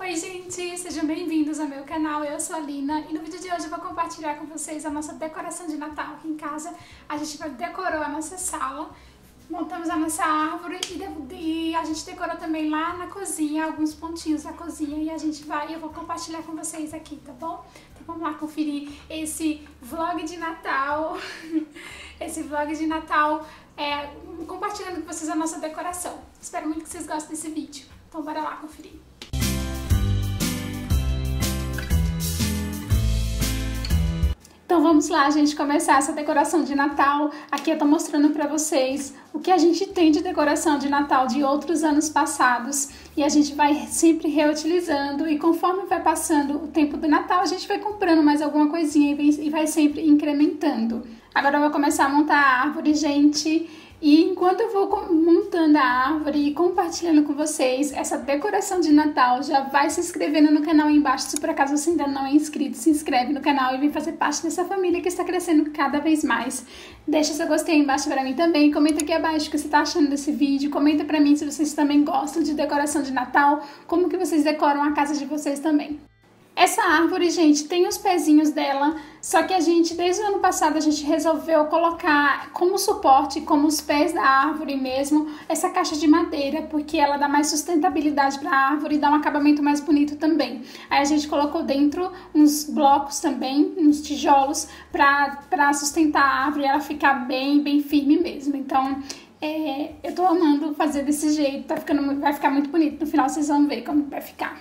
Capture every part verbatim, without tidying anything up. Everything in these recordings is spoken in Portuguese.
Oi gente, sejam bem-vindos ao meu canal, eu sou a Lina e no vídeo de hoje eu vou compartilhar com vocês a nossa decoração de Natal aqui em casa. A gente decorou a nossa sala, montamos a nossa árvore e a gente decorou também lá na cozinha, alguns pontinhos da cozinha e a gente vai, eu vou compartilhar com vocês aqui, tá bom? Então vamos lá conferir esse vlog de Natal, esse vlog de Natal, é, compartilhando com vocês a nossa decoração. Espero muito que vocês gostem desse vídeo, então bora lá conferir. Então vamos lá, gente, começar essa decoração de Natal. Aqui eu tô mostrando pra vocês o que a gente tem de decoração de Natal de outros anos passados. E a gente vai sempre reutilizando e conforme vai passando o tempo do Natal, a gente vai comprando mais alguma coisinha e vai sempre incrementando. Agora eu vou começar a montar a árvore, gente. E enquanto eu vou montando a árvore e compartilhando com vocês essa decoração de Natal, já vai se inscrevendo no canal aí embaixo, se por acaso você ainda não é inscrito, se inscreve no canal e vem fazer parte dessa família que está crescendo cada vez mais. Deixa seu gostei aí embaixo pra mim também, comenta aqui abaixo o que você tá achando desse vídeo, comenta pra mim se vocês também gostam de decoração de Natal, como que vocês decoram a casa de vocês também. Essa árvore, gente, tem os pezinhos dela, só que a gente, desde o ano passado, a gente resolveu colocar como suporte, como os pés da árvore mesmo, essa caixa de madeira, porque ela dá mais sustentabilidade para a árvore e dá um acabamento mais bonito também. Aí a gente colocou dentro uns blocos também, uns tijolos, para sustentar a árvore e ela ficar bem, bem firme mesmo. Então, é, eu tô amando fazer desse jeito, tá ficando, vai ficar muito bonito. No final vocês vão ver como vai ficar.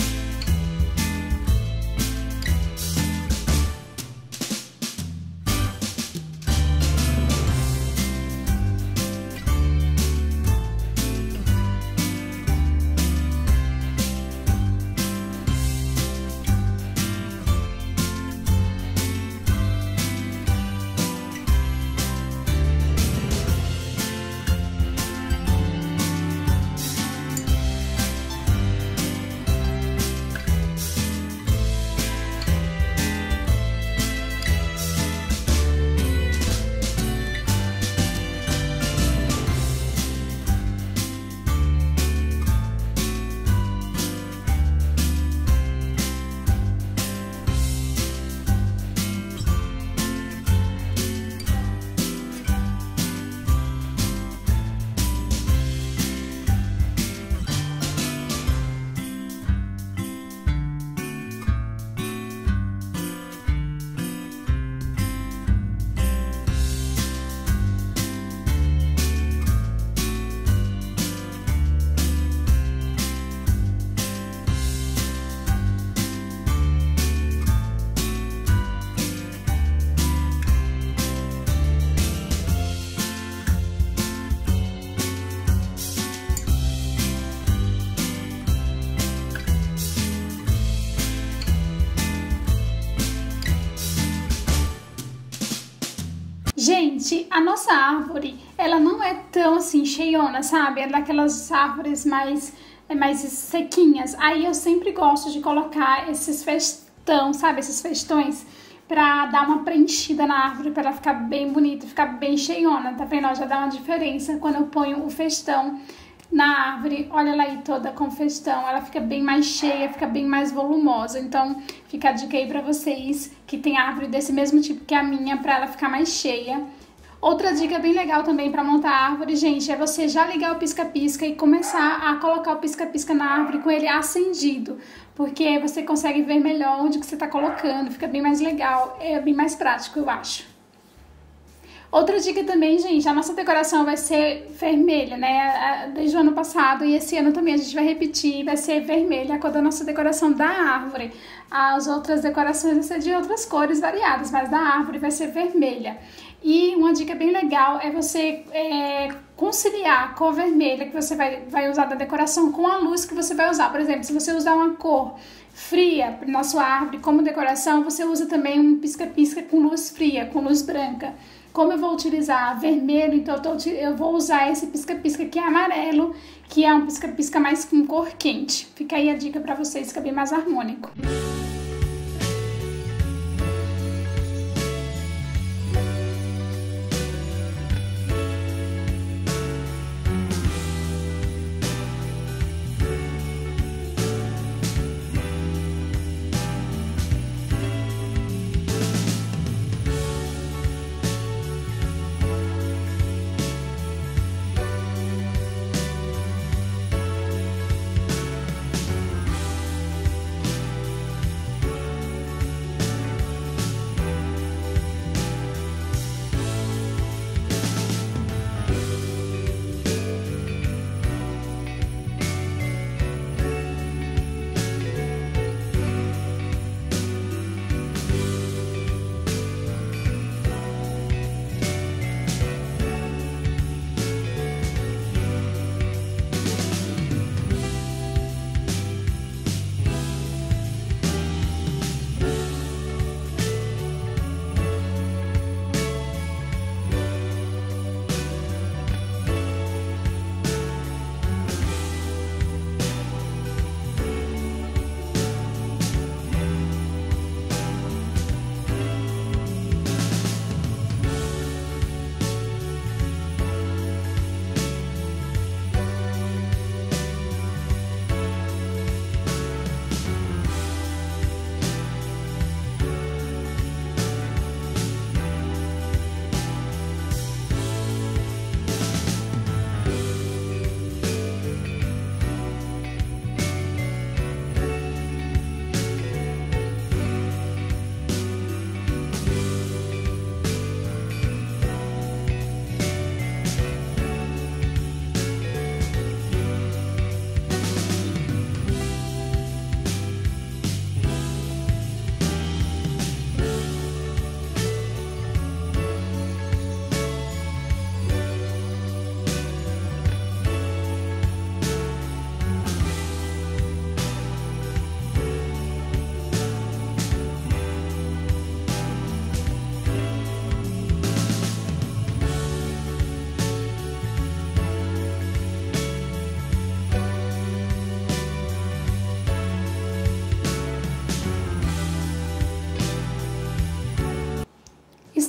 Gente, a nossa árvore, ela não é tão assim cheiona, sabe? É daquelas árvores mais, mais sequinhas. Aí eu sempre gosto de colocar esses festão, sabe? Esses festões pra dar uma preenchida na árvore, pra ela ficar bem bonita, ficar bem cheiona, tá vendo? Ó, já dá uma diferença quando eu ponho o festão na árvore. Olha ela aí toda com festão, ela fica bem mais cheia, fica bem mais volumosa. Então fica a dica aí pra vocês que tem árvore desse mesmo tipo que a minha, pra ela ficar mais cheia. Outra dica bem legal também pra montar a árvore, gente, é você já ligar o pisca-pisca e começar a colocar o pisca-pisca na árvore com ele acendido, porque você consegue ver melhor onde que você tá colocando, fica bem mais legal, é bem mais prático, eu acho. Outra dica também, gente, a nossa decoração vai ser vermelha, né, desde o ano passado, e esse ano também a gente vai repetir, vai ser vermelha a cor da nossa decoração da árvore. As outras decorações vão ser de outras cores variadas, mas da árvore vai ser vermelha. E uma dica bem legal é você é, conciliar a cor vermelha que você vai, vai usar da decoração com a luz que você vai usar. Por exemplo, se você usar uma cor fria na sua árvore como decoração, você usa também um pisca-pisca com luz fria, com luz branca. Como eu vou utilizar vermelho, então eu, tô, eu vou usar esse pisca-pisca que é amarelo, que é um pisca-pisca mais com cor quente. Fica aí a dica pra vocês, fica bem mais harmônico.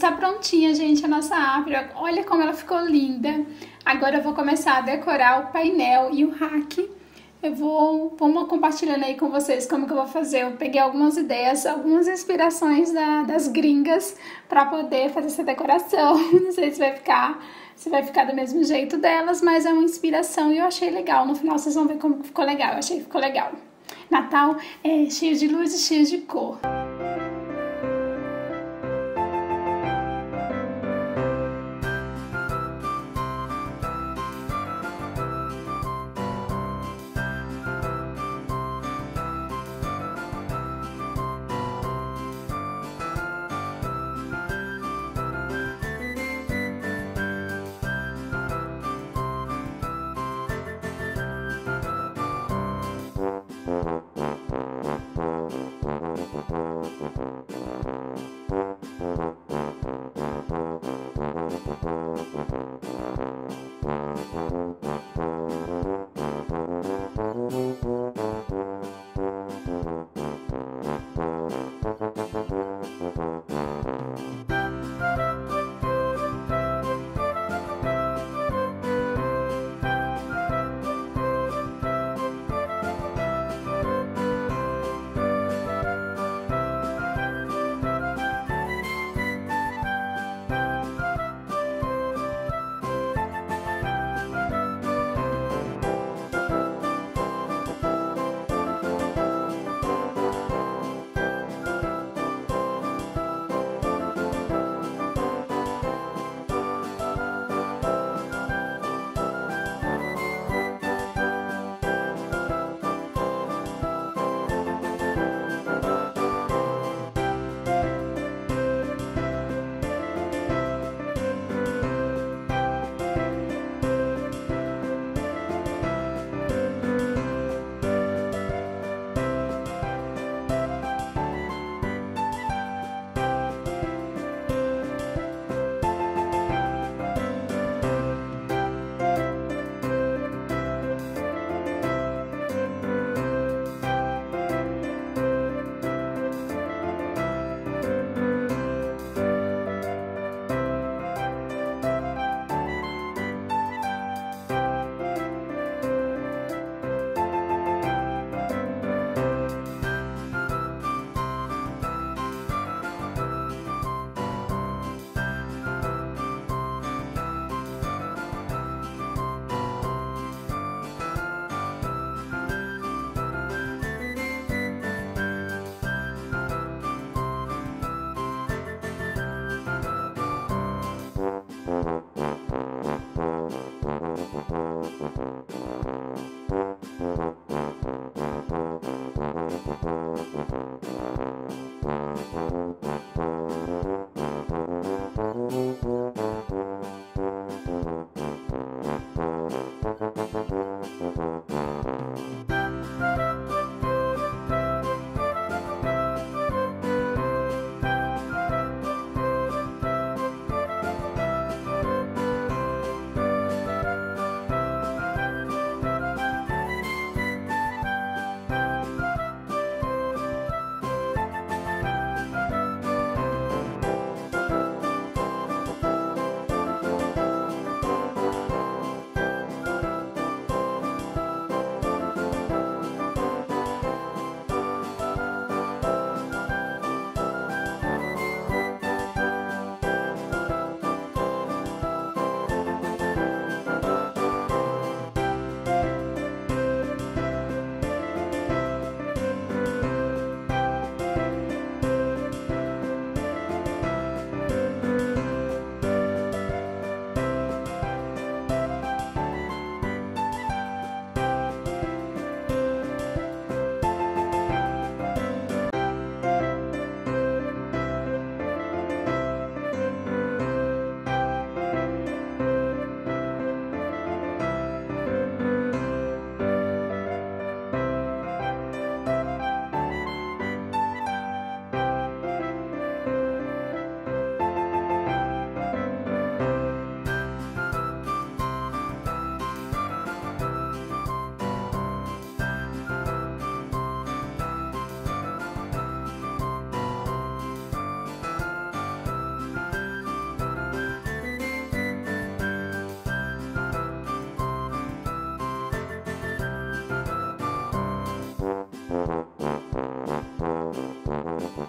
Está prontinha, gente, a nossa árvore. Olha como ela ficou linda. Agora eu vou começar a decorar o painel e o rack. Eu vou, vou compartilhando aí com vocês como que eu vou fazer. Eu peguei algumas ideias, algumas inspirações da, das gringas para poder fazer essa decoração. Não sei se vai ficar, se vai ficar do mesmo jeito delas, mas é uma inspiração e eu achei legal. No final vocês vão ver como ficou legal. Eu achei que ficou legal. Natal é cheio de luz e cheio de cor.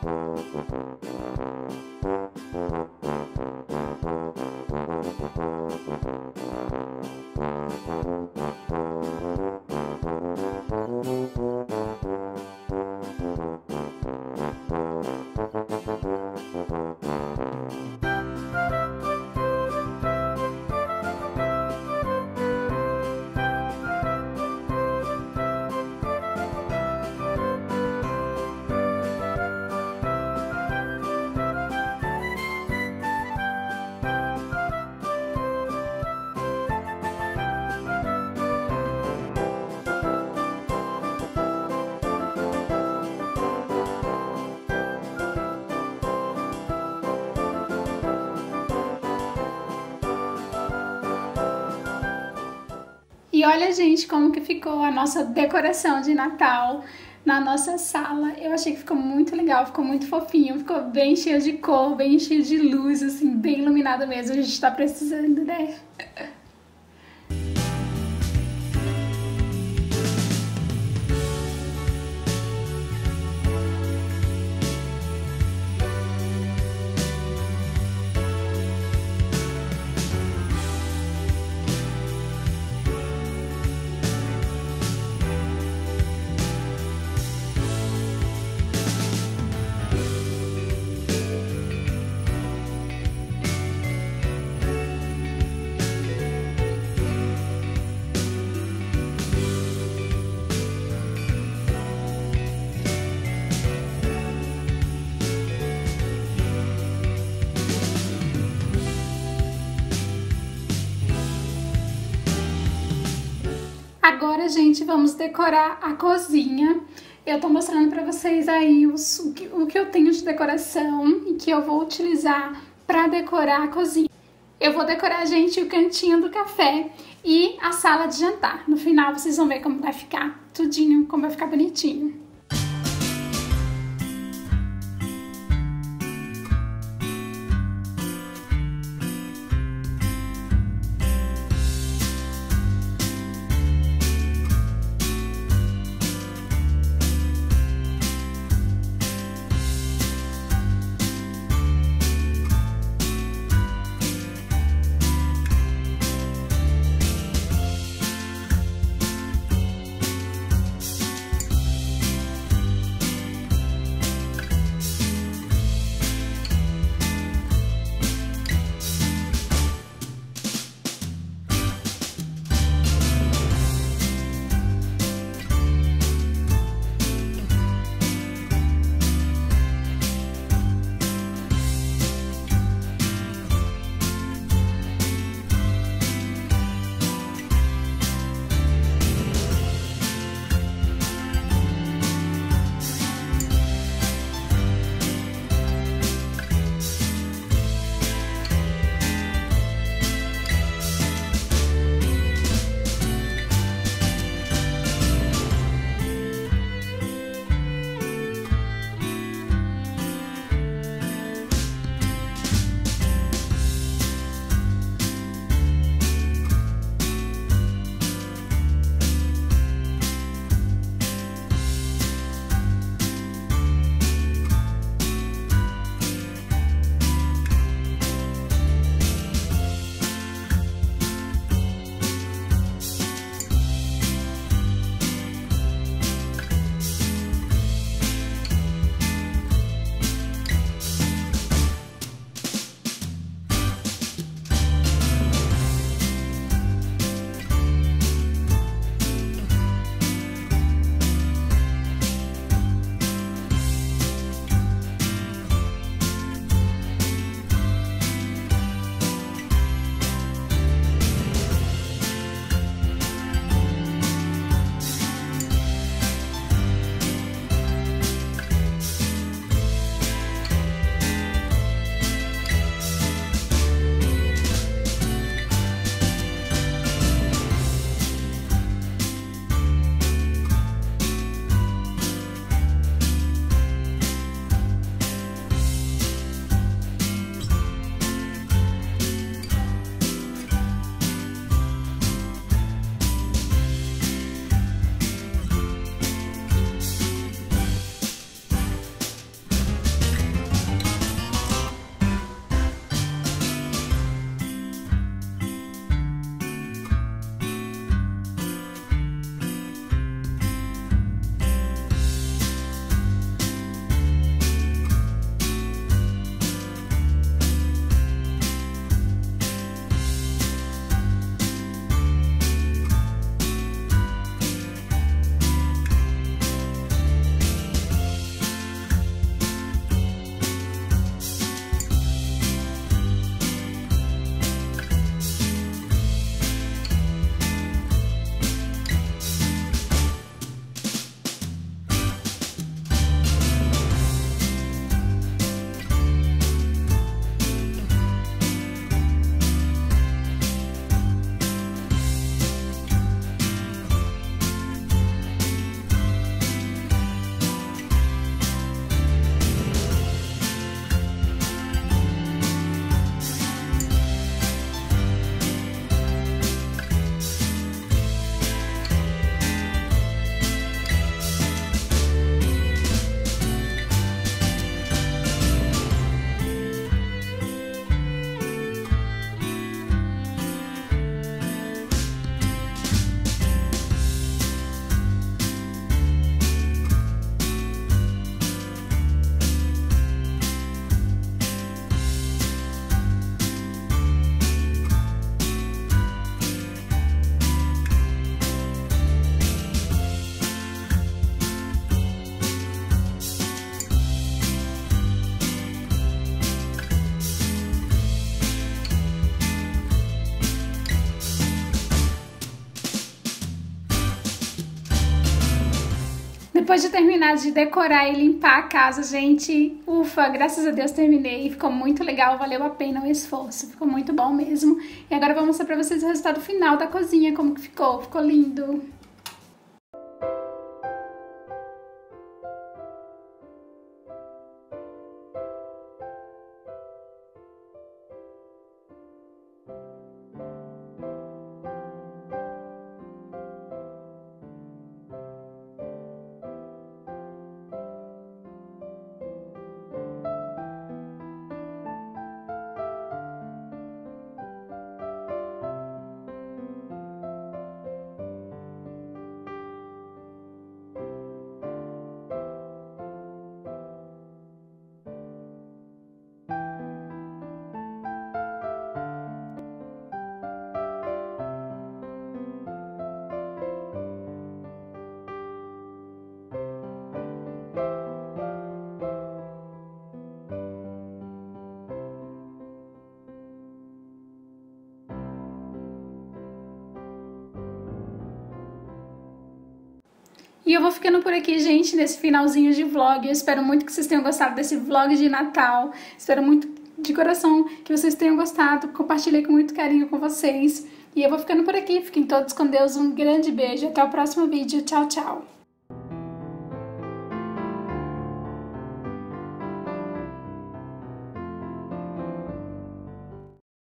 E olha, gente, como que ficou a nossa decoração de Natal na nossa sala. Eu achei que ficou muito legal, ficou muito fofinho, ficou bem cheio de cor, bem cheio de luz, assim, bem iluminado mesmo. A gente tá precisando, né? Agora, gente, vamos decorar a cozinha. Eu tô mostrando pra vocês aí os, o, que, o que eu tenho de decoração e que eu vou utilizar pra decorar a cozinha. Eu vou decorar, gente, o cantinho do café e a sala de jantar. No final, vocês vão ver como vai ficar tudinho, como vai ficar bonitinho. Depois de terminar de decorar e limpar a casa, gente, ufa, graças a Deus terminei. Ficou muito legal, valeu a pena o esforço. Ficou muito bom mesmo. E agora eu vou mostrar pra vocês o resultado final da cozinha, como que ficou. Ficou lindo. E eu vou ficando por aqui, gente, nesse finalzinho de vlog. Eu espero muito que vocês tenham gostado desse vlog de Natal. Espero muito de coração que vocês tenham gostado. Compartilhei com muito carinho com vocês. E eu vou ficando por aqui. Fiquem todos com Deus. Um grande beijo. Até o próximo vídeo. Tchau, tchau.